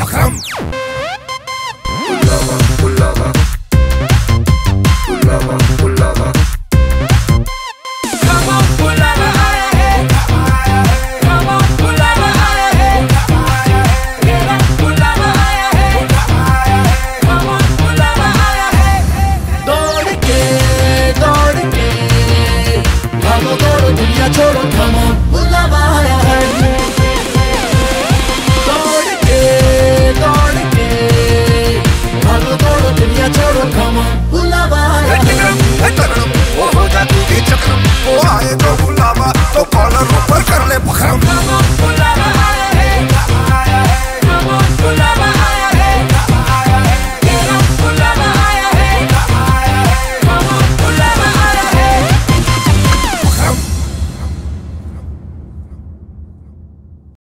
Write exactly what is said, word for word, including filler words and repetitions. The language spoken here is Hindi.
Come. Pullava, pullava, pullava, pullava. Come on, pullava, aya hey. Come on, pullava, aya hey. Get up, pullava, aya hey. Come on, pullava, aya hey. दौड़ के, दौड़ के, भागो दौड़ो दुनिया छोड़ो, come on.